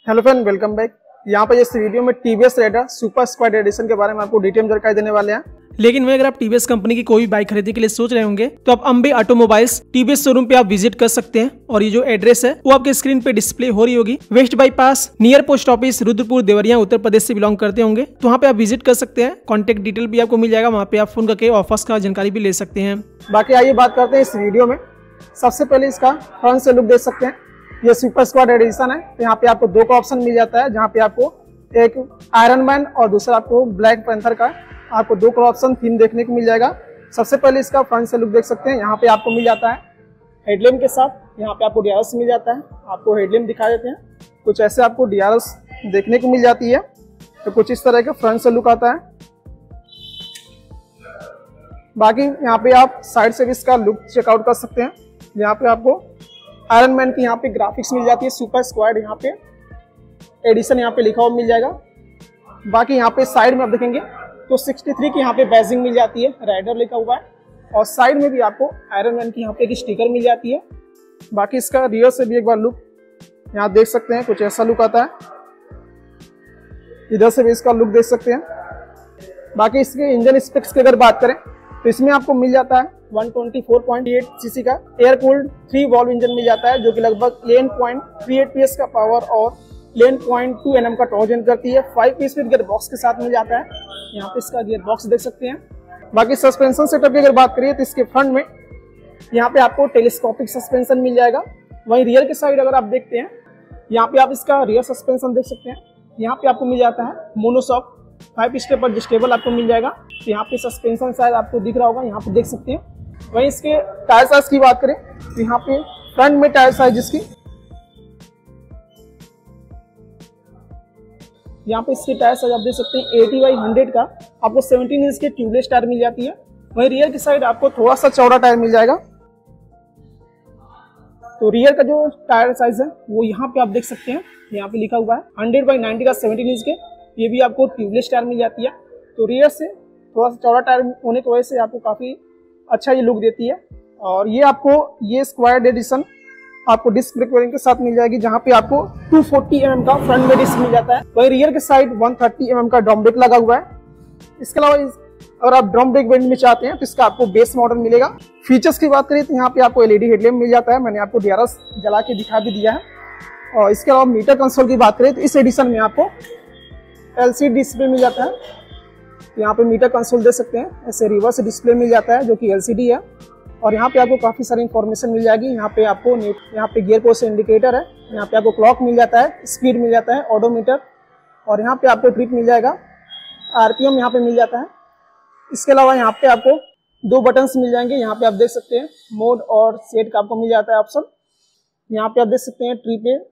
Hello friend, welcome back. यहाँ पर इस वीडियो में TVS Raider super squad edition के बारे में आपको डिटेल जानकारी देने वाले हैं। लेकिन वहीं अगर आप टीवीएस कंपनी की कोई भी बाइक खरीदने के लिए सोच रहे होंगे तो आप अंबे ऑटोमोबाइल्स टीवीएस शोरूम पे आप विजिट कर सकते हैं। और ये जो एड्रेस है वो आपके स्क्रीन पे डिस्प्ले हो रही होगी। West bypass near post office, Rudrapur, Deoria, Uttar Pradesh से बिलोंग करते होंगे तो वहाँ पे आप विजिट कर सकते हैं। कॉन्टेक्ट डिटेल भी आपको मिल जाएगा, वहाँ पे आप फोन करके ऑफर्स का जानकारी भी ले सकते हैं। बाकी आइए बात करते हैं इस वीडियो में। सबसे पहले इसका फ्रंट से लुक देख सकते हैं। ये सुपर स्क्वाड एडिशन है। तो यहाँ पे आपको दो का ऑप्शन मिल जाता है, जहाँ पे आपको एक आयरन मैन और दूसरा आपको ब्लैक पैंथर का आपको दो का ऑप्शन थीम देखने को मिल जाएगा। सबसे पहले इसका फ्रंट से लुक देख सकते हैं। यहाँ पे आपको मिल जाता है हेडलैम्प के साथ, यहाँ पे आपको डीआरएस मिल जाता है। आपको हेडलैम्प दिखा देते हैं, कुछ ऐसे आपको डीआरएस देखने को मिल जाती है। तो कुछ इस तरह का फ्रंट से लुक आता है। बाकी यहाँ पे आप साइड से भी इसका लुक चेकआउट कर सकते हैं। यहाँ पे आपको आयरन मैन की यहाँ पे ग्राफिक्स मिल जाती है, सुपर स्क्वाड यहाँ पे एडिशन यहाँ पे लिखा हुआ मिल जाएगा। बाकी यहाँ पे साइड में आप देखेंगे तो 63 की यहाँ पे बैजिंग मिल जाती है, राइडर लिखा हुआ है। और साइड में भी आपको आयरन मैन की यहाँ पे एक स्टिकर मिल जाती है। बाकी इसका रियर से भी एक बार लुक यहाँ देख सकते हैं, कुछ ऐसा लुक आता है। इधर से भी इसका लुक देख सकते हैं। बाकी इसके इंजन स्पेक्स की अगर बात करें तो इसमें आपको मिल जाता है 124.8 सीसी का एयर कूल्ड 3 वॉल्व इंजन मिल जाता है, जो कि लगभग 11.38 PS का पावर और 11.2 Nm का टॉर्क जनरेट करती है। 5 स्पीड गियर बॉक्स के साथ मिल जाता है। यहाँ पे इसका गियर बॉक्स देख सकते हैं। बाकी सस्पेंशन सेटअप की अगर बात करिए तो इसके फ्रंट में यहाँ पे आपको टेलीस्कोपिक सस्पेंशन मिल जाएगा। वहीं रियर के साइड अगर आप देखते हैं, यहाँ पे आप इसका रियर सस्पेंशन देख सकते हैं। यहाँ पे आपको मिल जाता है मोनोशॉक 5 स्टेप एडजस्टेबल आपको मिल जाएगा। तो यहाँ पे सस्पेंशन शायद आपको दिख रहा होगा, यहाँ पे देख सकते हैं। वहीं इसके टायर साइज की बात करें तो यहाँ पे फ्रंट में टायर साइज इसकी यहाँ पे इसके टायर साइज आप देख सकते हैं 80/100 का आपको 17 इंच के ट्यूबलेस टायर मिल जाती है। वहीं रियर की साइड आपको थोड़ा सा चौड़ा टायर मिल जाएगा। तो रियर का जो टायर साइज है वो यहाँ पे आप देख सकते हैं, यहाँ पे लिखा हुआ है 100/90 का 17 इंच के, ये भी आपको ट्यूबलेस टायर मिल जाती है। तो रियर से थोड़ा सा चौड़ा टायर होने की वजह से आपको काफी अच्छा ये लुक देती है। और ये आपको ये स्क्वाड एडिशन आपको डिस्क ब्रेक वेरिएंट के साथ मिल जाएगी, जहां पे आपको 240 mm का फ्रंट में डिस्क मिल जाता है। वहीं रियर के साइड 130 mm का ड्रम ब्रेक लगा हुआ है। इसके अलावा अगर आप ड्रम ब्रेक वेरिएंट में चाहते हैं तो इसका आपको बेस मॉडल मिलेगा। फीचर्स की बात करें तो यहाँ पे आपको एलईडी हेडलैम्प मिल जाता है, मैंने आपको डीआरएस जला के दिखा भी दिया है। और इसके अलावा मीटर कंसोल की बात करें तो इस एडिशन में आपको एलसीडी डिस्प्ले मिल जाता है। यहाँ पे मीटर कंसोल दे सकते हैं, ऐसे रिवर्स डिस्प्ले मिल जाता है जो कि एलसीडी है। और यहाँ पे आपको काफी सारी इंफॉर्मेशन मिल जाएगी। यहाँ पे आपको यहाँ पे गियर पोस्ट इंडिकेटर है, यहाँ पे आपको क्लॉक मिल जाता है, स्पीड मिल जाता है, ऑडोमीटर, और यहाँ पे आपको ट्रिप मिल जाएगा, आरपीएम यहाँ पे मिल जाता है। इसके अलावा यहाँ पे आपको दो बटन्स मिल जाएंगे। यहाँ पे आप देख सकते हैं मोड और सेट का आपको मिल जाता है ऑप्शन। यहाँ पे आप देख सकते हैं ट्रिप पे,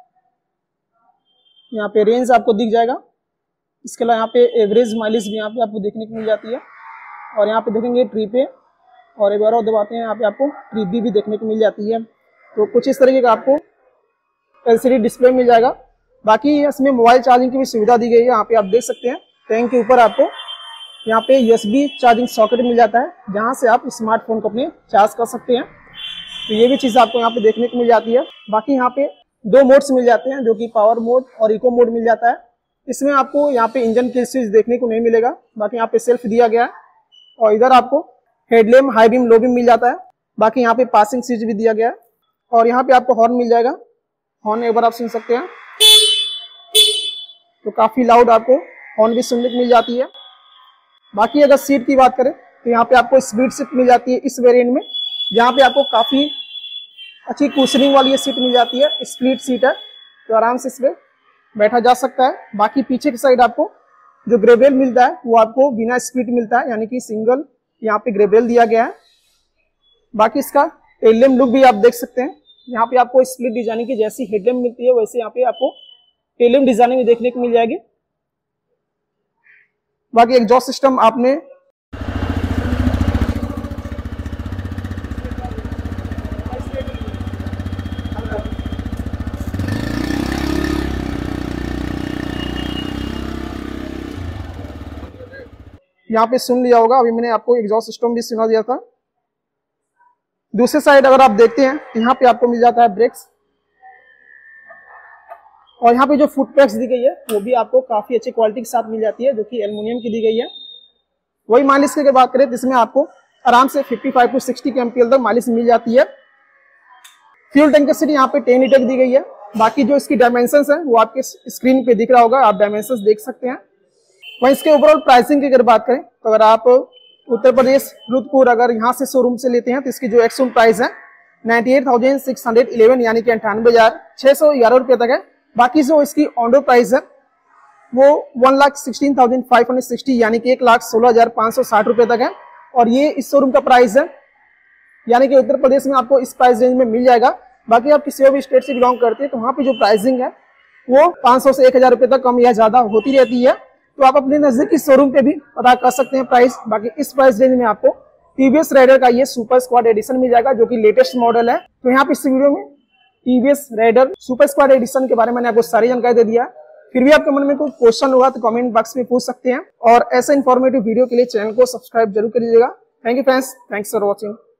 यहाँ पे रेंज आपको दिख जाएगा। इसके अलावा यहाँ पे एवरेज माइलेज भी यहाँ पे आपको देखने को मिल जाती है। और यहाँ पे देखेंगे ट्रिप पे, और एक बार और दबाते हैं यहाँ पे आपको ट्रिप भी देखने को मिल जाती है। तो कुछ इस तरीके का आपको एलसीडी डिस्प्ले मिल जाएगा। बाकी इसमें मोबाइल चार्जिंग की भी सुविधा दी गई है। यहाँ पे आप देख सकते हैं टैंक के ऊपर आपको यहाँ पे यूएसबी चार्जिंग सॉकेट मिल जाता है, जहाँ से आप स्मार्टफोन को अपने चार्ज कर सकते हैं। तो ये भी चीज़ आपको यहाँ पे देखने को मिल जाती है। बाकी यहाँ पे दो मोड्स मिल जाते हैं, जो कि पावर मोड और इको मोड मिल जाता है। इसमें आपको यहाँ पे इंजन की स्विच देखने को नहीं मिलेगा। बाकी यहाँ पे सेल्फ दिया गया है। और इधर आपको headlamp, high beam, low beam मिल जाता है। बाकी यहाँ पे पासिंग स्विच भी दिया गया है। और यहाँ पे आपको हॉर्न मिल जाएगा, हॉर्न एक बार आप सुन सकते हैं। तो काफी लाउड आपको हॉर्न भी सुनने को मिल जाती है। बाकी अगर सीट की बात करें तो यहाँ पे आपको स्प्लिट सीट मिल जाती है इस वेरिएंट में, जहाँ पे आपको काफी अच्छी कुशनिंग वाली ये सीट मिल जाती है। स्प्लिट सीट है, तो आराम से इसमें बैठा जा सकता है। बाकी पीछे की साइड आपको जो ग्रेवेल मिलता है वो आपको बिना स्प्लिट मिलता है, यानी कि सिंगल यहाँ पे ग्रेवेल दिया गया है। बाकी इसका टेललैम्प लुक भी आप देख सकते हैं। यहाँ पे आपको स्प्लिट डिजाइनिंग की जैसी हेडलैम्प मिलती है, वैसे यहाँ पे आपको टेललैम्प डिजाइनिंग भी देखने को मिल जाएगी। बाकी एग्जॉस्ट सिस्टम आपने यहाँ पे सुन लिया होगा, अभी मैंने आपको एग्जॉस्ट सिस्टम भी सुना दिया था। दूसरे साइड अगर आप देखते हैं, यहाँ पे आपको मिल जाता है ब्रेक्स। और यहाँ पे जो फुट पैक्स दी गई है वो भी आपको काफी अच्छी क्वालिटी के साथ मिल जाती है, जो कि एल्युमिनियम की दी गई है। वही माइलेज की बात करें तो इसमें आपको आराम से 55 टू 60 kmpl तक माइलेज मिल जाती है। फ्यूल टैंक कैपेसिटी यहाँ पे 10 लीटर की दी गई है। बाकी जो इसकी डायमेंशंस है वो आपके स्क्रीन पे दिख रहा होगा, आप डायमेंशंस देख सकते हैं। वहीं इसके ओवरऑल प्राइसिंग की अगर बात करें तो अगर आप उत्तर प्रदेश रुद्रपुर अगर यहाँ से शोरूम से लेते हैं तो इसकी जो एक्स प्राइस है 98,611 यानी कि 98,611 रुपये तक है। बाकी जो इसकी ऑन रोड प्राइस है वो 1,16,560 यानी कि 1,16,560 रुपये तक है। और ये इस शोरूम का प्राइस है, यानी कि उत्तर प्रदेश में आपको इस प्राइस रेंज में मिल जाएगा। बाकी आप किसी भी स्टेट से बिलोंग करते हैं तो वहाँ पे जो प्राइसिंग है वो 500 से 1,000 रुपये तक कम या ज्यादा होती रहती है। तो आप अपने नजदीकी शोरूम पे भी पता कर सकते हैं प्राइस। बाकी इस प्राइस रेंज में आपको टीवीएस राइडर का ये सुपर स्क्वाड एडिशन मिल जाएगा, जो कि लेटेस्ट मॉडल है। तो यहाँ पे इस वीडियो में TVS Raider super squad edition के बारे में मैंने आपको सारी जानकारी दे दिया। फिर भी आपके मन में कोई क्वेश्चन होगा तो कमेंट बॉक्स में पूछ सकते हैं। और ऐसे इन्फॉर्मेटिव वीडियो के लिए चैनल को सब्सक्राइब जरूर कर लीजिएगा। Thank you friends, thanks for watching.